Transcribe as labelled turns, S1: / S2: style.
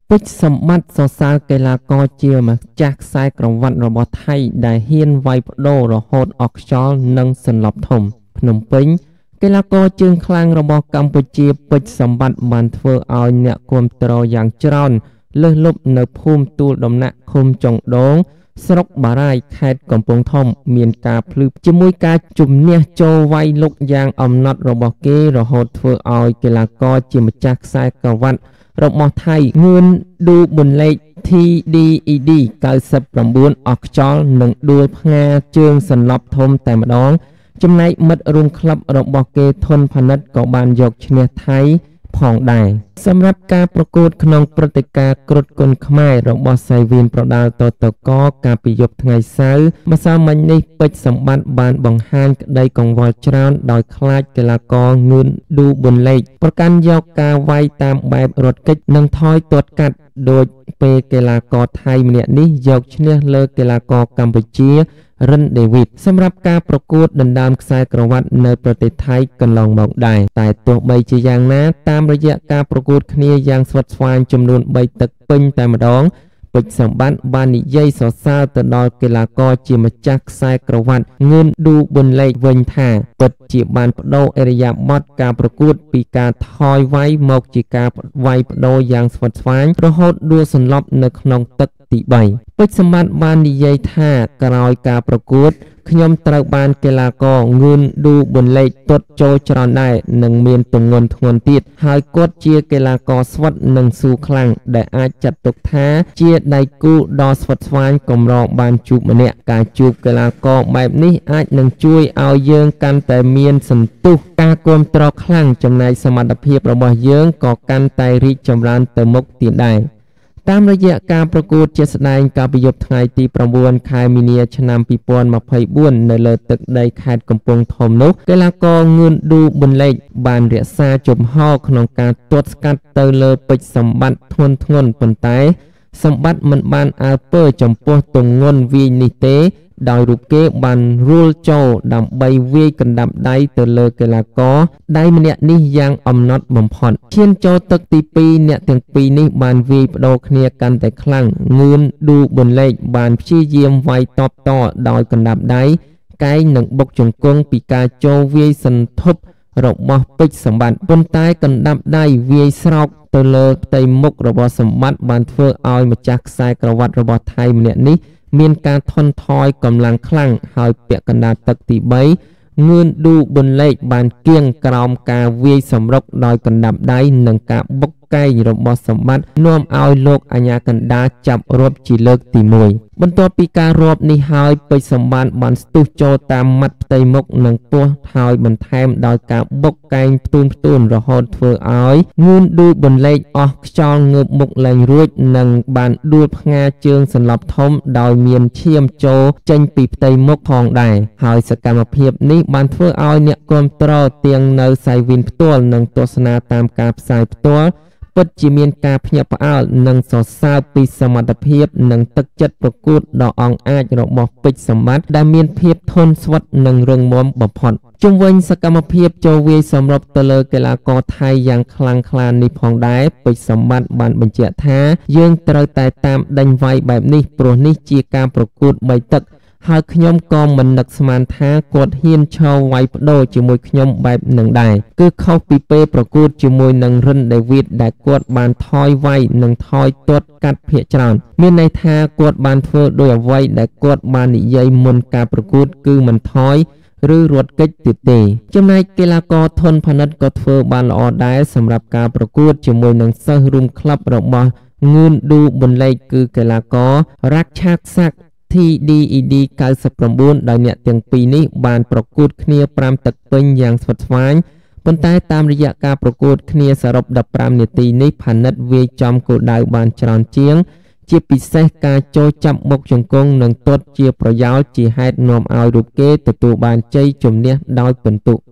S1: ពេជ្រសម្បត្តិសរសើរកីឡាករជាម្ចាស់ខ្សែក្រវ៉ាត់របស់ថៃដែលហ៊ានវាយប្ដូររហូតអស់ខ្យល់និងសន្លប់ធំភ្នំពេញកីឡាករជើងខ្លាំងរបស់កម្ពុជាពេជ្រសម្បត្តិបានធ្វើឲ្យអ្នកគាំទ្រយ៉ាងច្រើនលើសលប់នៅភូមិទួលដំណាក់ឃុំចុងដងស្រុកបារាយណ៍ខេត្តកំពង់ធំមានការភ្លឺជាមួយការជំនះចូលវាយលុកយ៉ាងអំណត់របស់គេរហូតធ្វើឲ្យកីឡាករជាម្ចាស់ខ្សែក្រវ៉ាត់របស់ថៃងឿនឌូប៊ុនលេខ TDED 99 អស់ខ្យល់និងដួលផ្ងាជើងសន្លប់ធំតែម្ដងចំណែកមិត្តរួមក្លឹបរបស់គេធនផានិតក៏បានយកឈ្នះថៃផងដែរសម្រាប់ការប្រកួតក្នុងព្រឹត្តិការណ៍គ្រុឌគុនខ្មែររបស់សៃវៀនប្រដាល់តតកកាលពីយប់ថ្ងៃសៅរ៍ម្សិលមិញនេះពេជ្រសម្បត្តិបានបង្ហាញក្តីកង្វល់ច្រើនដោយខ្លាចកីឡាករងឿនឌូប៊ុនលេខប្រកាន់យកការវាយតាមបែបរត់គេចនិងថយទាត់កាត់ដោយពេលកីឡាករថៃម្នាក់នេះយកឈ្នះលើកីឡាករកម្ពុជារិនដេវីតសម្រាប់ការប្រកួតដណ្ដើមខ្សែក្រវ៉ាត់នៅប្រទេសថៃកន្លងមកដែរតែទោះបីជាយ៉ាងណាតាមរយៈការប្រកួតគ្នាយ៉ាងស្វិតស្វាញចំនួន3ទឹកពេញតែម្ដងពេជ្រសម្បត្តិបាននិយាយសរសើរទៅដល់កីឡាករជាម្ចាស់ខ្សែក្រវ៉ាត់ងឿនឌូប៊ុនលេខវិញថាពិតជាបានបដូរឥរិយាបថការប្រកួតពីការថយវាយមកជាការវាយបដូរយ៉ាងស្វិតស្វាញរហូតដួលសន្លប់នៅក្នុងទឹកទី3ពេជ្រសម្បត្តិបាននិយាយថាក្រោយការប្រកួតខ្ញុំត្រូវបានកីឡាករងឿនឌូប៊ុនលេខទាត់ចូលច្រើនដែរនិងមានទម្ងន់ធ្ងន់ទៀតហើយគាត់ជាកីឡាករស្វិតនិងស៊ូខ្លាំងដែលអាចចាត់ទុកថាជាដៃគូដ៏ស្វិតស្វាញកម្របានជួបម្នាក់ការជួបកីឡាករបែបនេះអាចនឹងជួយឲ្យយើងកាន់តែមានសន្ទុះការគាំទ្រខ្លាំងចំណែកសមត្ថភាពរបស់យើងក៏កាន់តែរីកចម្រើនទៅមុខទៀតដែរតាមរយៈការប្រកួតជាស្ដែងកាលពីយប់ថ្ងៃទី9ខែមីនាឆ្នាំ2024នៅលើទឹកដីខេត្តកំពង់ធំនោះកីឡាករងឿនឌូប៊ុនលេខបានរក្សាជំហរក្នុងការទាត់ស្កាត់ទៅលើពេជ្រសម្បត្តិធ្ងន់ប៉ុន្តែសម្បត្តិមិនបានអើពើចំពោះទម្ងន់វាយនេះទេដោយរូបគេបានរួលចូលដើម្បីវាយកណ្ដាប់ដៃទៅលើកីឡាករដៃម្នាក់នេះយ៉ាងអំណត់បំផុតឈានចូលទឹកទី2អ្នកទាំងពីរនេះបានវាយបដូរគ្នាកាន់តែខ្លាំងងឿនឌូប៊ុនលេខបានព្យាយាមវាយតបតដោយកណ្ដាប់ដៃកែងនិងបុកជង្គង់ពីការចូលវាយសន្ធប់របស់ពេជ្រសម្បត្តិប៉ុន្តែកណ្ដាប់ដៃវាយស្រោកទៅលើផ្ទៃមុខរបស់សម្បត្តិបានធ្វើឲ្យម្ចាស់ខ្សែក្រវ៉ាត់របស់ថៃម្នាក់នេះមានការថន់ថយកម្លាំងខ្លាំងហើយពាក់កណ្ដាលទឹកទី3ងឿនឌូប៊ុនលេខបានគៀងក្រោមការវាយសម្រុកដោយកណ្ដាប់ដៃនិងការបុកកែងរបស់សម្បត្តិនាំឲ្យលោកអាជ្ញាកណ្ដាលចាប់រាប់ជាលើកទី1បន្ទាប់ពីការរាប់នេះហើយពេជ្រសម្បត្តិបានស្ទុះចូលតាមមាត់ផ្ទៃមុខនិងពោះហើយបន្ថែមដោយការបុកកែងផ្ទួនរហូតធ្វើឲ្យងឿនឌូប៊ុនលេខអស់ខ្យល់ងើបមុខឡើងរួចនិងបានដួលផ្ងាជើងសន្លប់ធំដោយមានឈាមចូលចេញពីផ្ទៃមុខផងដែរហើយសកម្មភាពនេះបានធ្វើឲ្យអ្នកគាំទ្រទាំងនៅសៃវៀនផ្ទាល់និងទស្សនាតាមការផ្សាយផ្ទាល់ពិតជាមានការភ្ញាក់ផ្អើលនិងសរសើរពីសមត្ថភាពនិងទឹកចិត្តប្រកួតដ៏អង់អាចរបស់ពេជ្រសម្បត្តិដែលមានភាពធន់ស្វិតនិងរឹងមាំបំផុតជុំវិញសកម្មភាពចូលវាយសម្រុកទៅលើកីឡាករថៃយ៉ាងខ្លាំងក្លានេះផងដែរពេជ្រសម្បត្តិបានបញ្ជាក់ថាយើងត្រូវតែតាមដេញវាយបែបនេះព្រោះនេះជាការប្រកួត3ទឹកហើយខ្ញុំក៏មិននឹកស្មានថាគាត់ហ៊ានឈរវាយបដូរជាមួយខ្ញុំបែបនឹងដែរគឺខុសពីពេលប្រកួតជាមួយនឹងរិនដេវីតដែលគាត់បានថយវាយនិងថយទាត់កាត់ភាគច្រើនមានន័យថាគាត់បានធ្វើដោយអ្វីដែលគាត់បាននិយាយមុនការប្រកួតគឺមិនថយឬរត់គេចទៀតទេចំណែកកីឡាករធនផានិតក៏ធ្វើបានល្អដែរសម្រាប់ការប្រកួតជាមួយនឹងសិស្សរួមក្លឹបរបស់ងឿនឌូប៊ុនលេខគឺកីឡាកររ៉ាក់ឆាកសាក់TDED 99ដោយអ្នកទាំងពីរនេះបានប្រកួតគ្នា5ទឹកពេញយ៉ាងស្វិតស្វាញប៉ុន្តែតាមរយៈការប្រកួតគ្នាសរុប15នាទីនេះផានិតវាយចំគោលដៅបានច្រើនជាងជាពិសេសការចូលចាប់បុកជង្គង់និងទាត់ជាប្រយោលជាហេតុនាំឲ្យរូបគេទទួលបានជ័យជំនះដោយពិន្ទុ